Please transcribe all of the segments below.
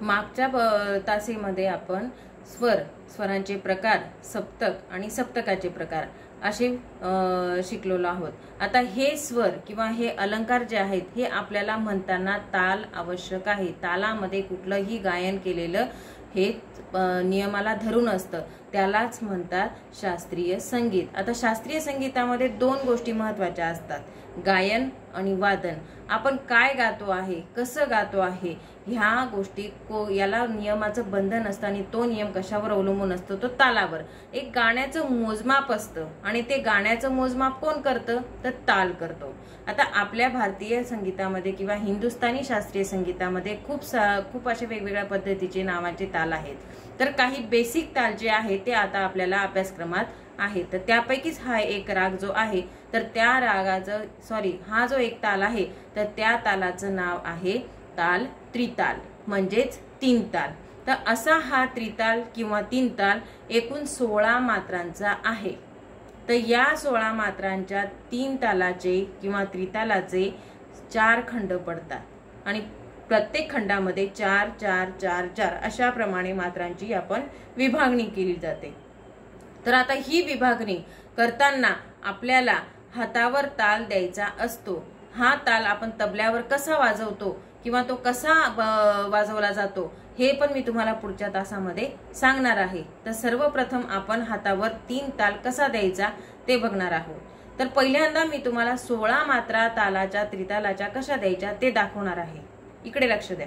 मागच्या तासेमध्ये आपण स्वरांचे प्रकार, सप्तक आणि सप्तकाचे प्रकार असे शिकलेलो आहोत। आता हे स्वर किंवा हे अलंकार जे आहेत हे आपल्याला म्हणताना ताल आवश्यक आहे। तालामध्ये कुठलंही गायन केलेलं हे नियमाला धरून असतं, त्यालाच म्हणतात शास्त्रीय संगीत। आता शास्त्रीय संगीतामध्ये दोन गोष्टी महत्त्वाच्या असतात, गायन आणि वादन। आपण काय गातो आहे, कसं गातो आहे, ह्या गोष्टी याला नियमाचं बंधन असतं आणि तो नियम कशावर अवलंबून असतो, तो तालावर। एक गाण्याचं मोजमाप असतं आणि ते गाण्याचं मोजमाप कोण करतं, तर ताल करतो। आता आपल्या भारतीय संगीतामध्ये किंवा हिंदुस्थानी शास्त्रीय संगीतामध्ये खूप अशा वेगवेगळ्या पद्धतीचे नावाचे ताल आहेत। तर काही बेसिक ताल जे आहे ते आता आपल्याला अभ्यासक्रमात आहे। तर त्यापैकीच हा एक राग जो आहे, तर त्या रागाचं हा जो एक ताल आहे तर त्या तालाचं नाव आहे ताल त्रिताल, म्हणजेच तीन ताल। तर असा हा त्रिताल किंवा तीन ताल एकूण 16 मात्रांचा आहे। तर या 16 मात्रांच्या तीन तालाचे किंवा त्रितालाचे 4 खंड पडतात आणि प्रत्येक खंडामध्ये 4 4 4 4 अशा प्रमाणे मात्रांची आपण विभागणी केली जाते। तर आता ही विभागणी करताना आपल्याला हातावर ताल द्यायचा असतो। हा ताल आपण तबल्यावर कसा वाजवतो किंवा तो कसा वाजवला जातो हे पण मी तुम्हाला पुढच्या तासामध्ये सांगणार आहे। तर सर्वप्रथम आपण हातावर 3 ताल कसा द्यायचा ते बघणार आहोत। तर पहिल्यांदा मी तुम्हाला 16 मात्रा तालाच्या त्रितालाच्या कशा द्यायच्या ते दाखवणार आहे। इकडे लक्ष द्या।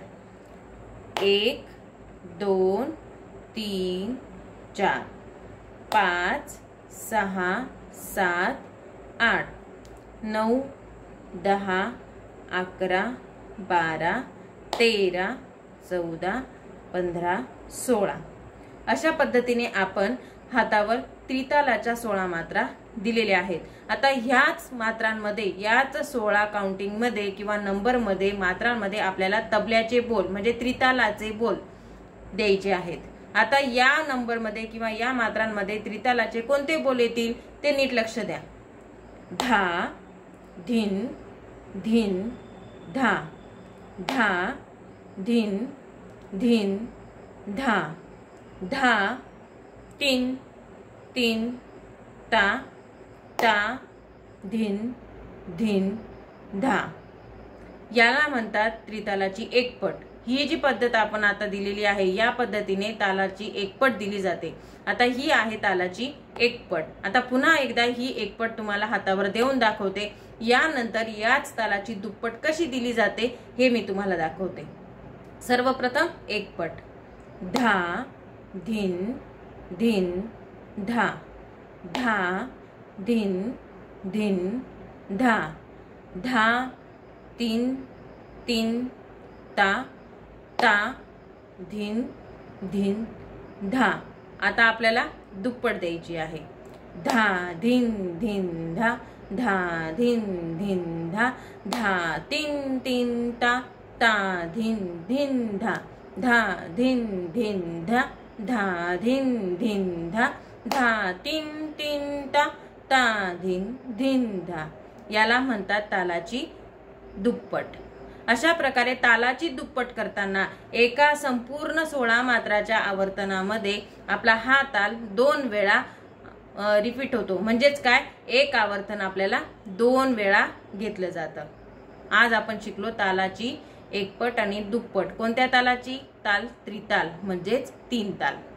1 2 3 4 5 6 7 8 9 10 11 12 13 14 15 16 अशा पद्धतीने आपण हातावर त्रितालाच्या 16 मात्रा दिलेल्या आहेत। आता ह्याच मात्रांमध्ये, याच 16 काउंटिंग मध्ये किंवा नंबर मध्ये, मात्रांमध्ये आपल्याला तबल्याचे बोल म्हणजे त्रितालाचे बोल द्यायचे आहेत। आता या नंबर मध्ये किंवा या मात्रांमध्ये त्रितालाचे कोणते बोल येतील ते नीट लक्ष द्या। धा, धिन, धिन, धा, धा, धिन, धिन, धा, धा, तीन, तीन, ता, ता, धिन, धिन, धा। याला म्हणतात त्रितालाची एकपट। ही जी पद्धत आपण आता दिलेली आहे या पद्धतीने तालाची एकपट दिली जाते। आता ही आहे तालाची एकपट। आता पुन्हा एकदा ही एकपट तुम्हाला हातावर देऊन दाखवते। यानंतर याच तालाची दुप्पट कशी दिली जाते हे मी तुम्हाला दाखवते। सर्वप्रथम एकपट। धा, धिन, धिन, धा, धा, धिन, धिन, धा, धा, तीन, तीन, ता, ता, धिन, धिन, धा। आता आपल्याला दुप्पट द्यायची आहे। धा, धिन, धिन, धा, धा, धिन, धिन, धा, धा, तीन, तीन, ता, ता, धिन, धिन, धा, धा, धिन, धिन, धा, धा, धिन, धिन, धा, धा, तीन, तीन, ता, ता, धिन, धिन, धा। याला म्हणतात तालाची दुप्पट। अशा प्रकारे तालाची दुप्पट करताना एका संपूर्ण 16 मात्राच्या आवर्तनामध्ये आपला हा ताल 2 वेळा रिपीट होतो। म्हणजेच काय, एक आवर्तन आपल्याला 2 वेळा घेतलं जातं। आज आपण शिकलो तालाची एकपट आणि दुप्पट। कोणत्या तालाची? ताल त्रिताल म्हणजेच 3 ताल।